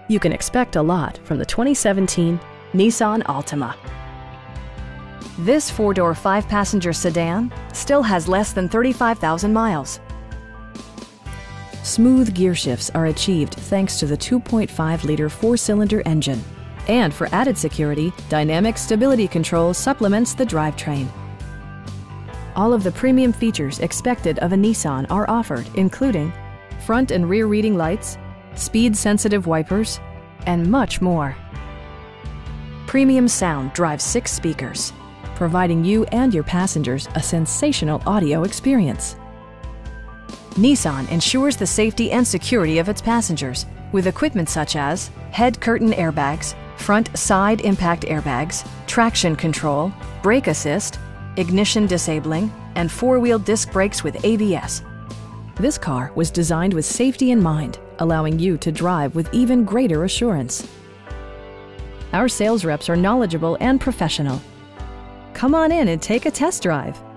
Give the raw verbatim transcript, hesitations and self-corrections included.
You can expect a lot from the twenty seventeen Nissan Altima. This four-door, five-passenger sedan still has less than thirty-five thousand miles. Smooth gear shifts are achieved thanks to the two point five liter four-cylinder engine. And for added security, Dynamic Stability Control supplements the drivetrain. All of the premium features expected of a Nissan are offered, including front and rear reading lights, speed-sensitive wipers, and much more. Premium sound drives six speakers, providing you and your passengers a sensational audio experience. Nissan ensures the safety and security of its passengers with equipment such as head curtain airbags, front side impact airbags, traction control, brake assist, ignition disabling, and four-wheel disc brakes with A B S. This car was designed with safety in mind, allowing you to drive with even greater assurance. Our sales reps are knowledgeable and professional. Come on in and take a test drive.